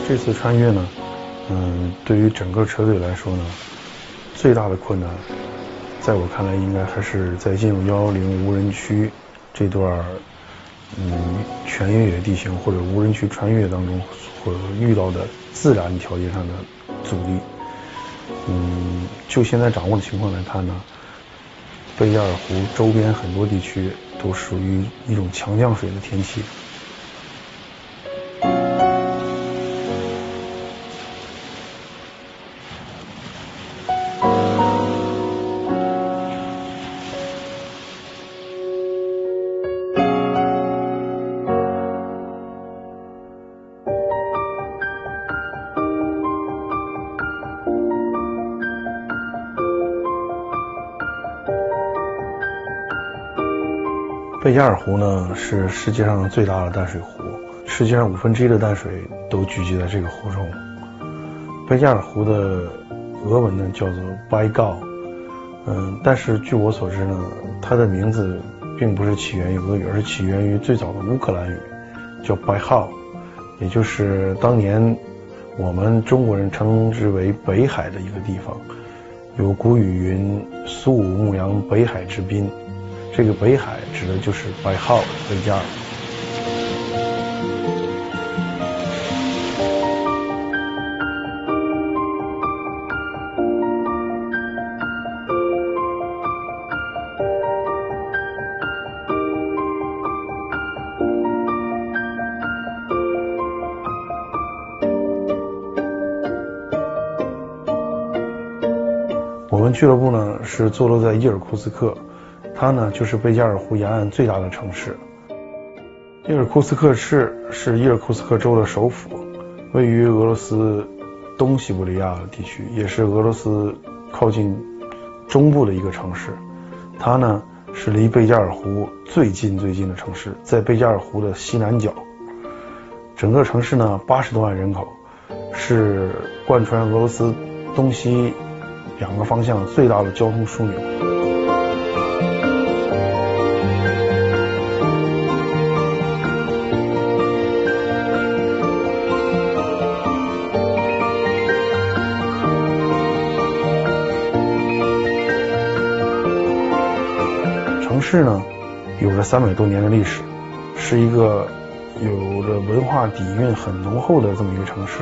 这次穿越呢，对于整个车队来说呢，最大的困难，在我看来应该还是在进入110无人区这段全越野地形或者无人区穿越当中所遇到的自然条件上的阻力。就现在掌握的情况来看呢，贝加尔湖周边很多地区都属于一种强降水的天气。贝加尔湖呢是世界上最大的淡水湖，世界上1/5的淡水都聚集在这个湖中。贝加尔湖的俄文呢叫做 Baikal，但是据我所知呢，它的名字并不是起源于俄语，而是起源于最早的乌克兰语，叫 Baikal， 也就是当年我们中国人称之为北海的一个地方。有古语云：苏武牧羊北海之滨。这个北海指的就是Baikal贝加尔。我们俱乐部呢是坐落在伊尔库茨克。它呢就是贝加尔湖沿岸最大的城市。伊尔库茨克市是伊尔库茨克州的首府，位于俄罗斯东西伯利亚地区，也是俄罗斯靠近中部的一个城市。它呢是离贝加尔湖最近的城市，在贝加尔湖的西南角。整个城市呢80多万人口，是贯穿俄罗斯东西2个方向最大的交通枢纽。城市呢有着300多年的历史，是一个有着文化底蕴很浓厚的这么一个城市。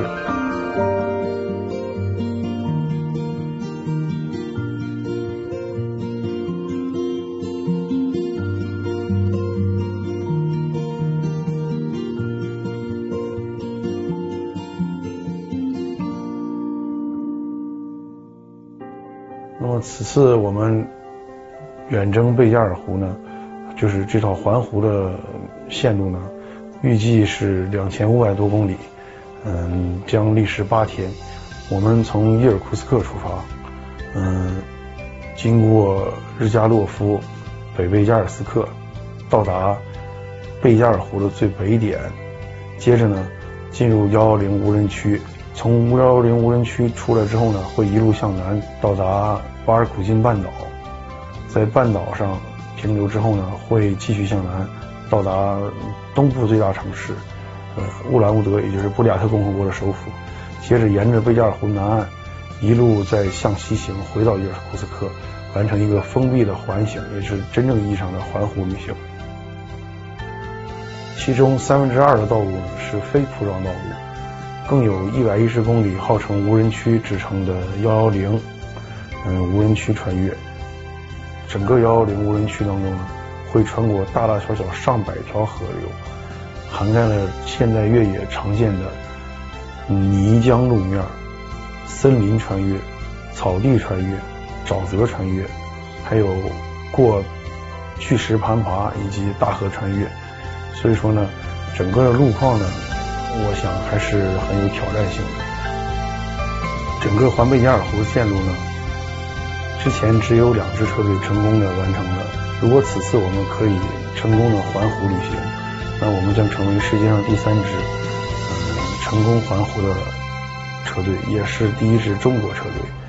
那么此次我们远征贝加尔湖呢，就是这套环湖的线路呢，预计是2500多公里，将历时8天。我们从伊尔库茨克出发，经过日加洛夫、北贝加尔斯克，到达贝加尔湖的最北点，接着呢进入110无人区。从110无人区出来之后呢，会一路向南到达巴尔古金半岛。在半岛上停留之后呢，会继续向南到达东部最大城市乌兰乌德，也就是布里亚特共和国的首府。接着沿着贝加尔湖南岸一路再向西行，回到伊尔库茨克，完成一个封闭的环行，也是真正意义上的环湖旅行。其中2/3的道路呢是非铺装道路，更有110公里号称无人区之称的110无人区穿越。整个110无人区当中呢，会穿过大大小小上百条河流，涵盖了现代越野常见的泥浆路面、森林穿越、草地穿越、沼泽穿越，还有过巨石攀爬以及大河穿越。所以说呢，整个的路况呢，我想还是很有挑战性的。整个环贝加尔湖线路呢，之前只有2支车队成功的完成了。如果此次我们可以成功的环湖旅行，那我们将成为世界上第3支成功环湖的车队，也是第1支中国车队。